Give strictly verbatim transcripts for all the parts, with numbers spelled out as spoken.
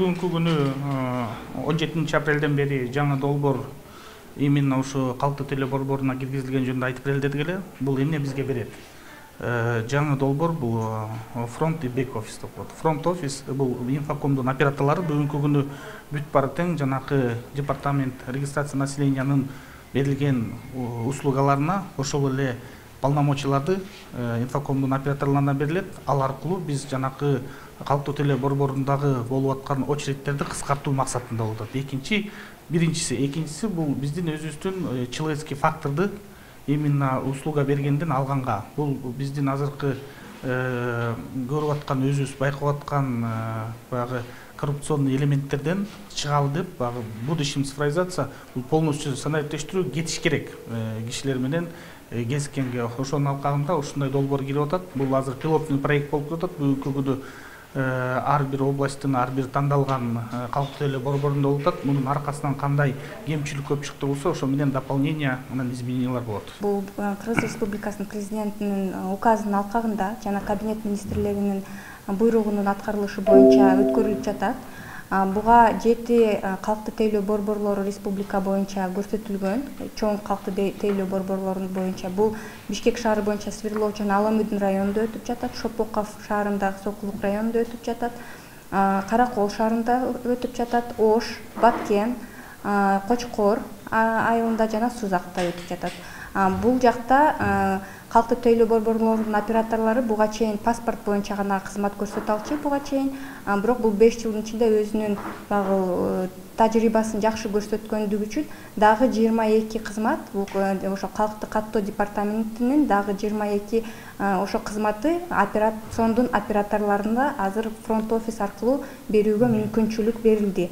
бүгүнкү күнү он жетинчи апрелден бери жаңы долбоор именно ушу калктуу төлөө борборуна киргизилген жөнүндө айтып берилдик эле. Бул эмне бизге берет? Жаңы долбоор бул фронт и бек офис деп коет. Фронт офис бул инфокомдун операторлору бүгүнкү күнү бүт бары тең жанакы департамент регистрация населениянын берилген услугаларына ошол эле полномочияларды инфокомдун операторлоруна берилет. Ал аркылуу биз жанакы калктуу төлөө борборундагы болуп аткан очередтерди кыскартуу максатында болот. Экинчи, биринчиси, экинчиси бул биздин өзүбүздүн человеческий факторду именно услуга бергенден алганга. Бул биздин азыркы көрүп аткан, өзүбүз байкап аткан баягы коррупционный элементтерден чыгалы деп, баягы будущем цифровизация бул полностью санариптештирүү кетиш керек кишилер менен кезиккенге. Ошонун алкагында ушундай долбоор кирип атат. Бул азыр пилотный проект болуп атат. Бүгүнкү күнү ар бир областтын ар бир тандалган калктуу төлөө борборунда болуп атат. Мунун аркасынан кандай кемчилик көп чыкты болсо, ошо менен дополнение, анан изменениялар болот. Бул Кыргыз Республикасынын президентинин указынын алкагында жана кабинет министрлеринин буйругунун аткарылышы боюнча өткөрүлүп жатат. Буга жети калктуу тейлөө борборлору республика боюнча көрсөтүлгөн. Чоң калктуу тейлөө борборлорунун боюнча бул Бишкек шаары боюнча Свердлов жана Аламүдүн районунда өтүп жатат, Шопоков шаарындагы Сокулук районунда өтүп жатат, Каракол шаарында өтүп жатат, Ош, Баткен, Кочкор айылында жана Сузакта өтүп жатат. Бул жакта калктуу тейлөө борборлорунун операторлору буга чейин паспорт боюнча гана кызмат көрсөтө алчу буга чейин. Бирок бул беш жылдын ичинде өзүнүн багы тажрыйбасын жакшы көрсөткөндүгү үчүн дагы жыйырма эки кызмат, бул ошо калктуу каттоо департаментинин дагы жыйырма эки ошо кызматы операциондун операторлоруна азыр фронт офис аркылуу берүүгө мүмкүнчүлүк берилди.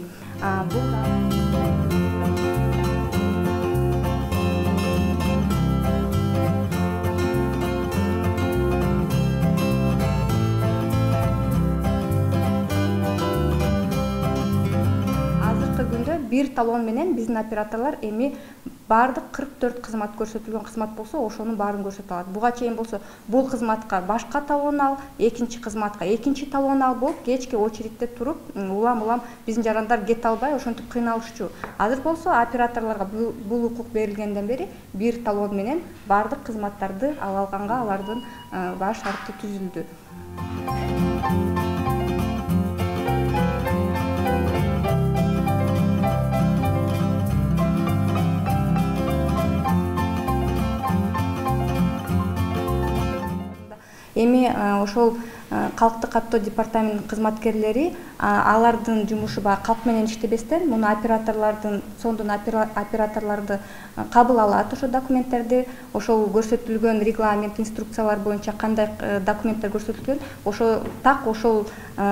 Бир талон менен биздин операторлор эми баардык кырк төрт кызмат көрсөтүлгөн кызмат болсо, ошонун баарын көрсөтө алат. Буга чейин болсо, бул кызматка башка талон ал, экинчи кызматка экинчи талон ал болуп, кечки очередте туруп, улам-улам биздин жарандар кете албай, ошентип кыйналышчу. Азыр болсо операторлорго бул укук берилгенден бери бир талон менен баардык кызматтарды ала алганга алардын баш шарты түзүлдү. Эми ошол калктуу каттоо департаментинин кызматкерлери алардын жумушу баягы калк менен иштебестен муну операторлордун сондун операторлорду кабыл алат ошо документтерди, ошол көрсөтүлгөн регламент, инструкциялар боюнча кандай документтер көрсөтүлгөн, ошо так ошол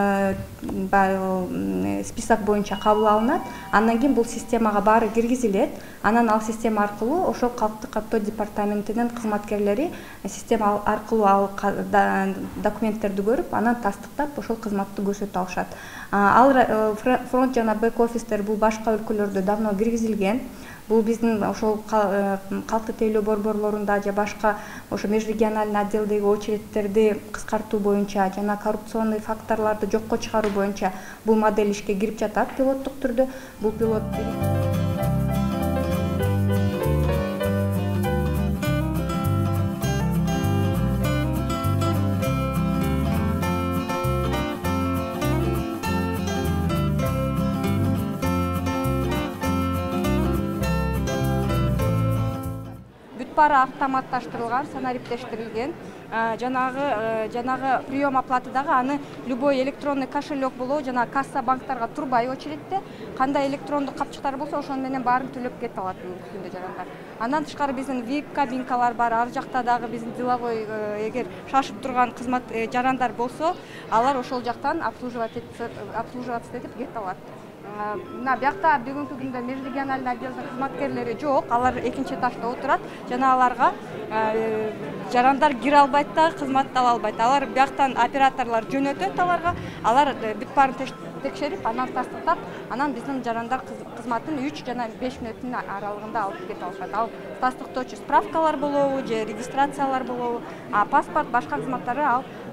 список боюнча кабыл алынат. Андан кийин бул системага баары киргизилет. Анан ал система аркылуу ошол калктуу каттоо департаментинин кызматкерлери система аркылуу ал документтерди көрүп, анан тастыктап ошол кызматты көрсөтө алышат. Ал фронт жана бек офистер бул башка өлкөлөрдө давно киргизилген. Бул биздин ошол калктуу тейлөө борборлорунда же башка ошо межрегиональный отделдеги очередтерди кыскартуу боюнча жана коррупционный факторлорду жокко чыгаруу боюнча бул модель ишке кирип жатат пилоттук түрдө. Бул пилот баары автоматташтырылган, санариптештирилген. Жанагы жанагы прием оплаты дагы аны любой электронный кошелек болобу жана касса банктарга турбай очередте кандай электрондук капчыктар болсо ошону менен баарын төлөп кете алат бүгүнкү күндө жарандар. Андан тышкары биздин ви ай пи кабинкалар бар, ар жакта дагы биздин деловой эгер шашып турган кызмат жарандар болсо, алар ошол жактан обслуживаться этип кете алат. Мына биякта бүгүнкү күндө межрегиональный отделдин кызматкерлери жок, алар экинчи этажда отурат жана аларга жарандар кире албайт да, кызмат ала албайт. Алар бияктан операторлор жөнөтөт аларга, алар бүт баарын текшерип, анан тастыктап, анан биздин жарандар кызматын үч жана беш мүнөттүн аралыгында алып кете алышат. Ал тастыктоочу справкалар болобу же регистрациялар болобу, а паспорт башка кызматтары ал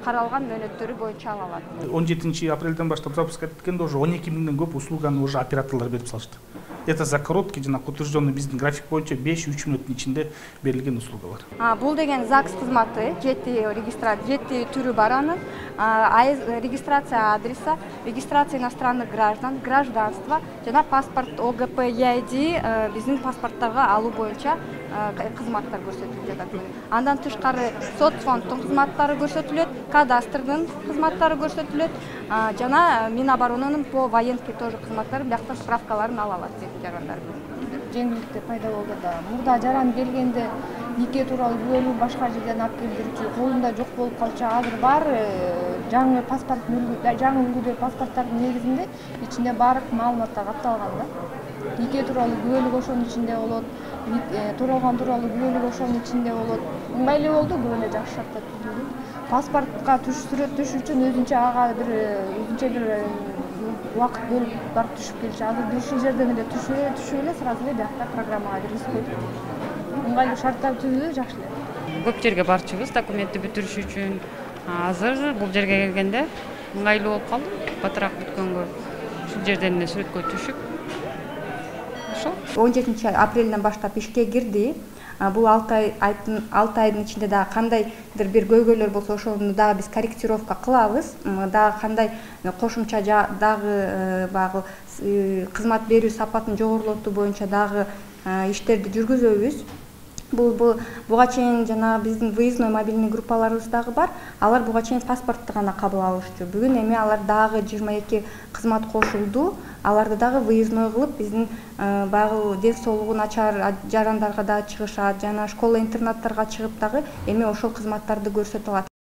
каралган мөөнөттөрү боюнча ала алат. он жетинчи апрелден баштап запуска эткенде уже он эки миңден көп услуганы уже операторлор берип салышты. Это за короткий жана утвержденный биздин график боюнча беш үч мүнөттүн ичинде берилген услугалар. Бул деген ЗАГС кызматы, жети регистрация, жети түрү бар анын. Регистрация адреса, регистрация иностранных граждан, гражданство жана паспорт О Г П Е I D биздин паспорттарга алуу боюнча кызматтар көрсөтүлүп жатат. Андан тышкары соцфонддун кызматтары көрсөтүлөт, кадастрдын кызматтары көрсөтүлөт, жана Миноборонунун по военке тоже кызматтары, бияктан справкаларын ала алат жарандар. Жеңилдиктер пайда болду да. Мурда жаран келгенде нике тууралуу күбөлүк башка жерден алып келдирүүчү колунда жок болуп калчу, азыр бар жаңы паспорт, жаңы үлгүдө паспорттардын негизинде ичинде баардык маалыматтар катталган да. Нике тууралуу күбөлүк ошонун ичинде болот, туралган тууралуу күбөлүк ошонун ичинде болот. Ыңгайлуу болду, көбүнө жакшы шартта түзүлдү. Паспортко түшүрөт үчүн өзүнчө ага бир өзүнчө бир убакыт бөлүп барып түшүп келчү. Азыр бир жерден эле түшүп түшүп эле сразу эле биякта программага киргизип койдук. Ыңгайлуу шарттар түзүлдү, жакшы эле. Көп жерге барчубуз документти бүтүрүш үчүн. Азыр бул жерге келгенде ыңгайлуу болуп калды. Батыраак бүткөнгө ушул жерден эле сүрөткө түшүп. Ошол он жетинчи апрелден баштап ишке кирди. Бул алты айдын ичинде дагы кандайдыр бир көйгөйлөр болсо ошону дагы биз корректировка кылабыз. Дагы кандай кошумча дагы багы кызмат берүү сапатын жогорулатуу боюнча дагы иштерди жүргүзөбүз. Бул буга чейин жана биздин выездной мобильный группаларыбыз дагы бар. Алар буга чейин паспортты гана кабыл алышчу. Бүгүн эми алар дагы жыйырма эки кызмат кошулду. Аларды дагы выездной кылып биздин багы ден соолугу начар жарандарга да чыгышат, жана школа интернаттарга чыгып дагы эми ошол кызматтарды көрсөтө алат.